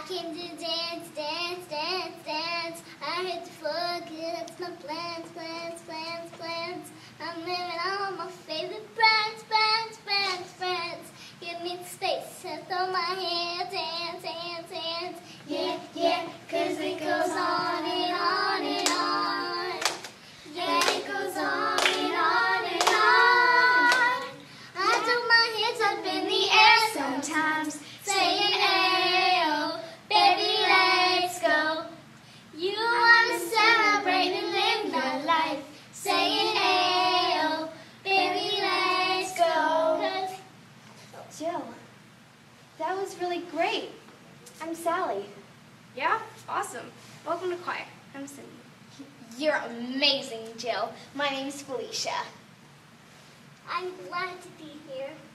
came to dance, dance, dance, dance. I hate to forget my plans, plans, plans, plans. I'm living all my favorite friends, friends, friends, friends. Give me the space and throw my hands, hands, hands, hands. Yeah, yeah, 'cause it goes on and on and on. Yeah, it goes on and on and on. I throw my hands up in the air sometimes, saying, "Ayo, baby, let's go." You wanna celebrate and live my life, saying, "Ayo, baby, let's go." Jill, that was really great. I'm Sally. Yeah? Awesome. Welcome to choir. I'm Cindy. You're amazing, Jill. My name's Felicia. I'm glad to be here.